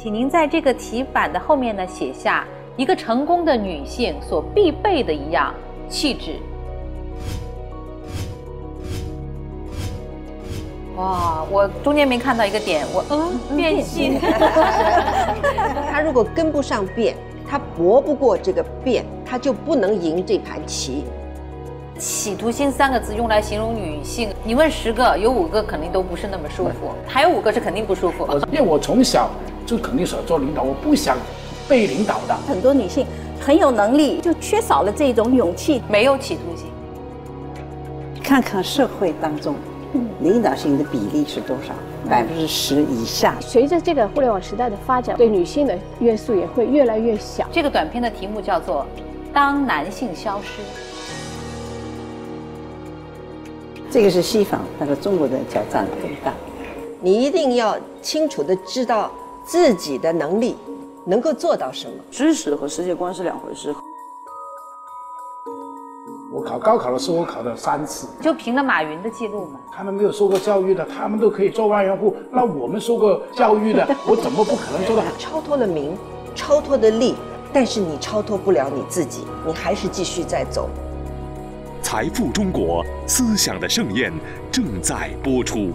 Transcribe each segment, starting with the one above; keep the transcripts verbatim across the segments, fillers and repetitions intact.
请您在这个题板的后面呢写下一个成功的女性所必备的一样气质。哇，我中间没看到一个点，我嗯变性。 他如果跟不上变，他搏不过这个变，他就不能赢这盘棋。 企图心三个字用来形容女性，你问十个，有五个肯定都不是那么舒服，还有五个是肯定不舒服。 因为我从小就肯定想做领导，我不想被领导的。 很多女性很有能力，就缺少了这种勇气， 没有企图心。 看看社会当中，领导性的比例是多少？百分之十以下。 随着这个互联网时代的发展，对女性的约束也会越来越小。 这个短片的题目叫做《当男性消失》。 这个是西方，但是中国的挑战更大。 你一定要清楚地知道自己的能力能够做到什么。 知识和世界观是两回事。 我考高考的时候，我考了三次， 就凭了马云的记录嘛。 他们没有受过教育的，他们都可以做万元户，那我们受过教育的，我怎么不可能做到？ 超脱了名，超脱的力，但是你超脱不了你自己，你还是继续在走。 财富中国思想的盛宴正在播出。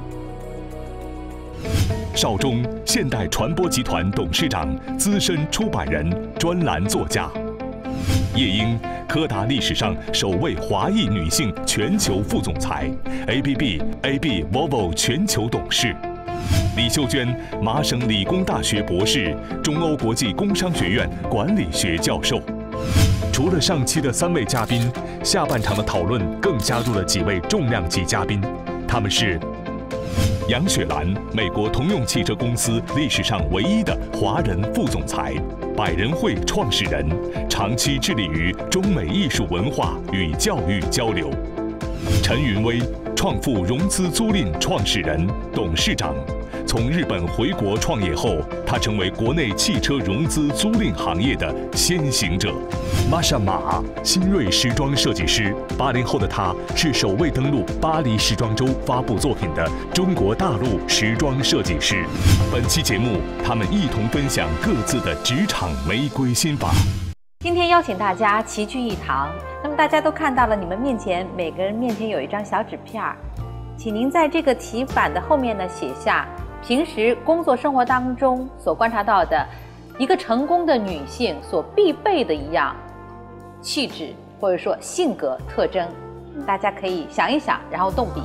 邵忠，现代传播集团董事长、资深出版人、专栏作家；叶英，柯达历史上首位华裔女性全球副总裁 ，A B B A B Volvo 全球董事；李秀娟，麻省理工大学博士，中欧国际工商学院管理学教授。除了上期的三位嘉宾，下半场的讨论更加入了几位重量级嘉宾，他们是杨雪兰，美国通用汽车公司历史上唯一的华人副总裁，百人会创始人，长期致力于中美艺术文化与教育交流；陈云威，创富融资租赁创始人、董事长。从日本回国创业后，他成为国内汽车融资租赁行业的先行者。玛莎马，新锐时装设计师，八零后的他是首位登陆巴黎时装周发布作品的中国大陆时装设计师。本期节目，他们一同分享各自的职场玫瑰心法。 今天邀请大家齐聚一堂，那么大家都看到了，你们面前每个人面前有一张小纸片儿，请您在这个题板的后面呢写下平时工作生活当中所观察到的一个成功的女性所必备的一样气质或者说性格特征，大家可以想一想，然后动笔。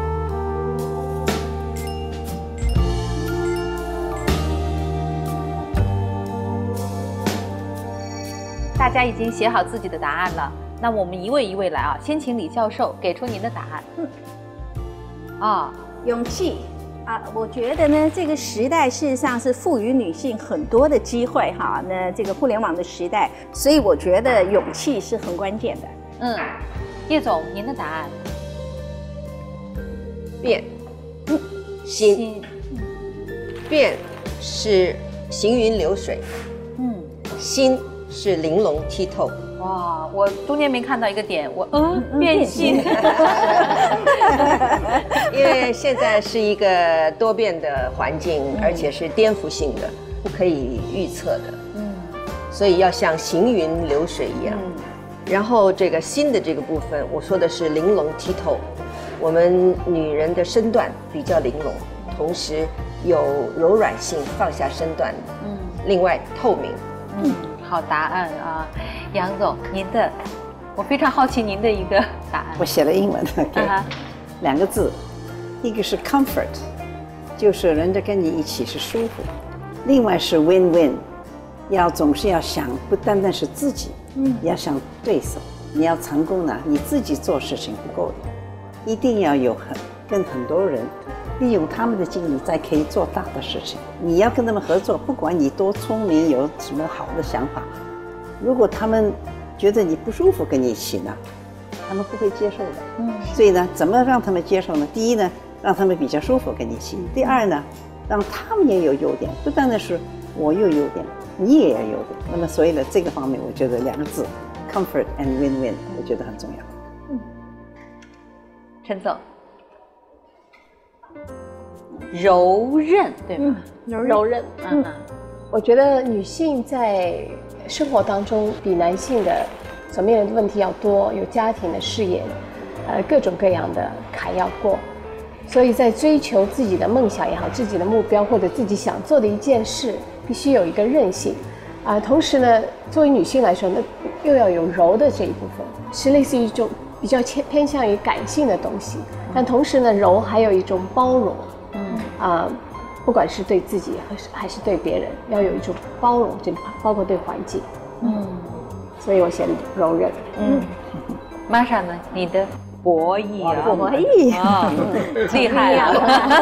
大家已经写好自己的答案了，那我们一位一位来啊，先请李教授给出您的答案。嗯， 啊，勇气。啊，我觉得呢，这个时代事实上是赋予女性很多的机会哈。那这个互联网的时代，所以我觉得勇气是很关键的。 嗯，叶总，您的答案？ 变，嗯，心，变是行云流水，嗯，心是玲珑剔透。 哇，我中间没看到一个点，我嗯变性， 因为现在是一个多变的环境，嗯、而且是颠覆性的，不可以预测的，嗯，所以要像行云流水一样。嗯、然后这个心的这个部分，我说的是玲珑剔透，我们女人的身段比较玲珑，同时有柔软性，放下身段，嗯，另外透明， 嗯。好答案啊，杨总，您的，我非常好奇您的一个答案。 我写了英文 ，OK，、uh-huh. 两个字，一个是 comfort， 就是人家跟你一起是舒服；另外是 win-win， 要总是要想不单单是自己，嗯，要想对手。你要成功呢，你自己做事情不够的，一定要有很跟很多人。利用他们的精力，再可以做大的事情。你要跟他们合作，不管你多聪明，有什么好的想法，如果他们觉得你不舒服跟你一起呢，他们不会接受的。嗯，所以呢，怎么让他们接受呢？第一呢，让他们比较舒服跟你一起；第二呢，让他们也有优点，不单单是我有优点，你也要有优点。那么，所以呢，这个方面我觉得两个字 ，comfort and win-win， 我觉得很重要。嗯， 陈总。柔韧，对吗？ 柔韧， 嗯， 我觉得女性在生活当中比男性的所面临的问题要多，有家庭的事业，呃，各种各样的坎要过，所以在追求自己的梦想也好，自己的目标或者自己想做的一件事，必须有一个韧性，啊、呃，同时呢，作为女性来说，那又要有柔的这一部分，是类似于一种比较偏偏向于感性的东西，但同时呢，柔还有一种包容，嗯啊。呃不管是对自己还是还是对别人，要有一种包容，这包括对环境。嗯，所以我选柔韧。嗯， 玛莎呢？你的博弈啊， 博弈啊，厉害了。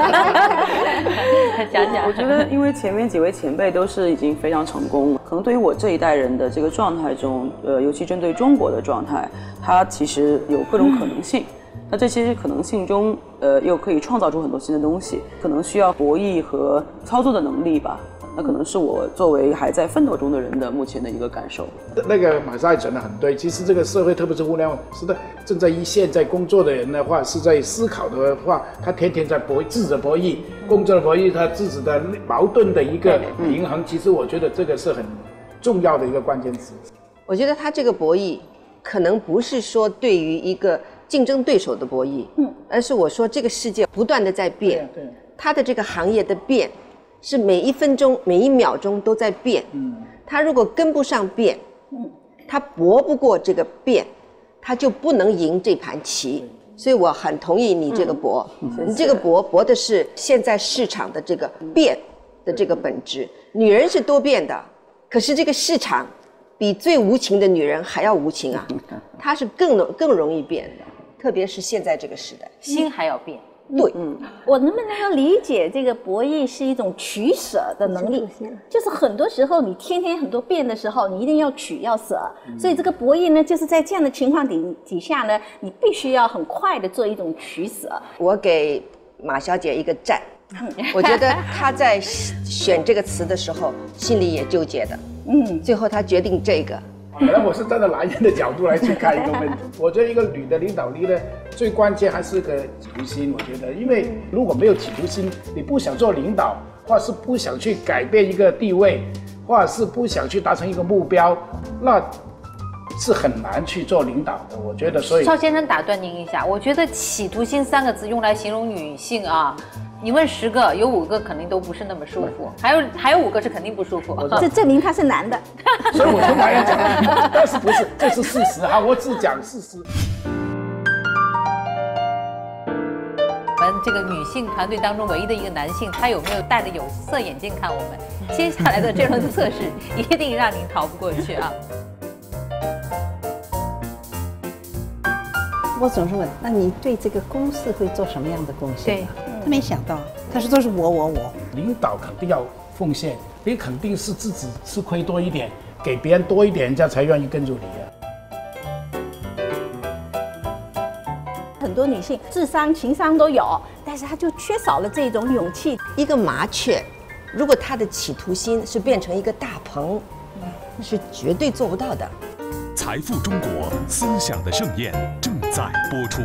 讲讲， 我觉得因为前面几位前辈都是已经非常成功了，可能对于我这一代人的这个状态中，呃，尤其针对中国的状态，它其实有各种可能性。嗯那这些可能性中，呃，又可以创造出很多新的东西，可能需要博弈和操作的能力吧。那可能是我作为还在奋斗中的人的目前的一个感受。 那个玛莎也讲得很对，其实这个社会，特别是互联网时代，正在一线在工作的人的话，是在思考的话，他天天在博自己的博弈，工作的博弈，他自己的矛盾的一个平衡。其实我觉得这个是很重要的一个关键词。 我觉得他这个博弈，可能不是说对于一个竞争对手的博弈，嗯，而是我说这个世界不断的在变，对，对，它的这个行业的变，是每一分钟、每一秒钟都在变，嗯，它如果跟不上变，嗯，它搏不过这个变，它就不能赢这盘棋。所以我很同意你这个搏，嗯、你这个搏搏的是现在市场的这个变的这个本质。女人是多变的，可是这个市场比最无情的女人还要无情啊，她是更容更容易变的。特别是现在这个时代， 心还要变。 对， 嗯，我能不能够理解这个博弈是一种取舍的能力？就是很多时候你天天很多变的时候，你一定要取要舍，嗯、所以这个博弈呢，就是在这样的情况底底下呢，你必须要很快的做一种取舍。 我给马小姐一个赞，我觉得她在选这个词的时候，心里也纠结的，嗯，最后她决定这个。 本来我是站在男人的角度来去看一个问题，我觉得一个女的领导力呢，最关键还是个企图心。我觉得，因为如果没有企图心，你不想做领导，或是不想去改变一个地位，或者是不想去达成一个目标，那是很难去做领导的。我觉得，所以邵先生打断您一下，我觉得企图心三个字用来形容女性啊。你问十个，有五个肯定都不是那么舒服，还有还有五个是肯定不舒服。 这证明他是男的， 所以我从来要讲，但是不是，这是事实哈，我只讲事实。 我们这个女性团队当中唯一的一个男性，他有没有戴着有色眼镜看我们？接下来的这轮测试一定让您逃不过去啊！ 我总是问，那你对这个公司会做什么样的贡献？他没想到，他说都是我我我。 领导肯定要奉献，你肯定是自己吃亏多一点，给别人多一点，人家才愿意跟着你啊。很多女性智商、情商都有，但是她就缺少了这种勇气。 一个麻雀，如果她的企图心是变成一个大鹏，那是绝对做不到的。 财富中国思想的盛宴正在播出。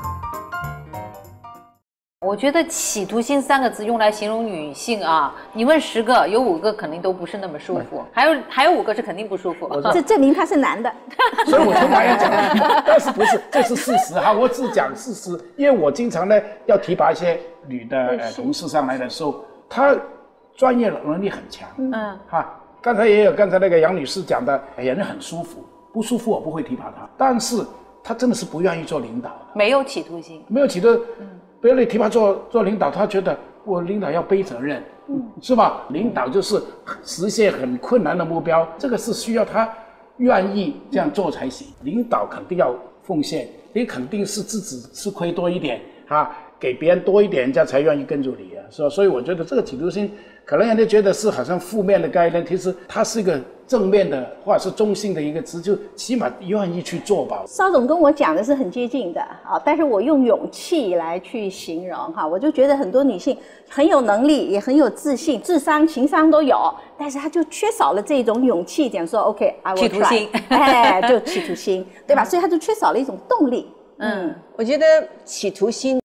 我觉得企图心三个字用来形容女性啊，你问十个，有五个肯定都不是那么舒服，还有还有五个是肯定不舒服。 这证明他是男的。 所以我从来要讲，但是不是，这是事实哈，我只讲事实，因为我经常呢要提拔一些女的呃同事上来的时候，她专业能力很强，嗯，哈，刚才也有刚才那个杨女士讲的，哎呀，人很舒服。不舒服我不会提拔他，但是他真的是不愿意做领导的， 没有企图心， 没有企图，嗯，别人提拔做做领导，他觉得我领导要背责任，嗯，是吧？领导就是实现很困难的目标，这个是需要他愿意这样做才行。领导肯定要奉献，你肯定是自己吃亏多一点啊，给别人多一点，人家才愿意跟着你啊，是吧？所以我觉得这个企图心，可能人家觉得是好像负面的概念，其实它是一个正面的或者是中性的一个词，就起码愿意去做吧。 邵总跟我讲的是很接近的啊，但是我用勇气来去形容哈，我就觉得很多女性很有能力，也很有自信，智商、情商都有，但是她就缺少了这种勇气，讲说 OK，I will try， 企图心， 哎，就企图心，对吧？所以她就缺少了一种动力。 嗯，我觉得企图心